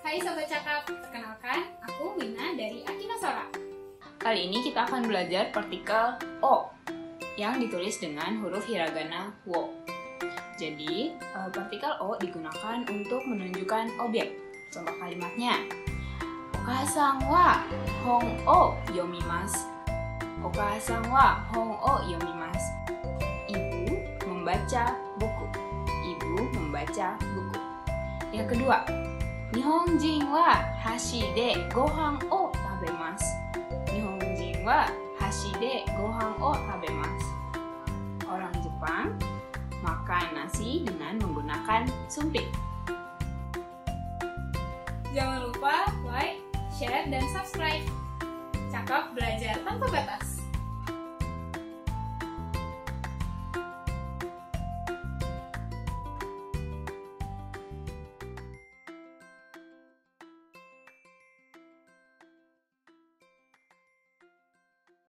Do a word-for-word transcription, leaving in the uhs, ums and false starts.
Hai Sobat Cakap, perkenalkan aku Wina dari Akina Sora. Kali ini kita akan belajar partikel O yang ditulis dengan huruf hiragana wo. Jadi, partikel O digunakan untuk menunjukkan objek. Contoh kalimatnya, Okasan wa hon o yomimasu. Okasan wa hon o yomimasu. Ibu membaca buku. Ibu membaca buku. Yang kedua, Nihonjin wa hashi de gohan o tabemasu. Nihonjin wa hashi de gohan o tabemasu. Orang Jepang makan nasi dengan menggunakan sumpit. Jangan lupa like, share, dan subscribe. Cakap belajar tanpa batas.